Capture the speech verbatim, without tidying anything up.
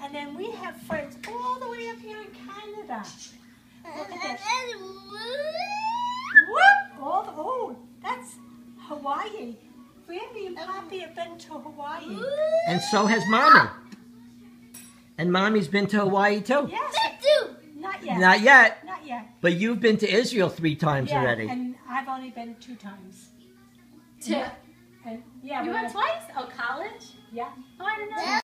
And then we have friends all the way up here in Canada. Look at this. Whoop! All the, oh, that's Hawaii. Randy and Poppy have been to Hawaii. And so has Mommy. And Mommy's been to Hawaii too. Yes. Not yet. Not yet. Not yet. But you've been to Israel three times Yeah, already. and I've only been two times. Two. And, yeah, You but went I- twice? Oh, college? Yeah. Oh, I didn't know that.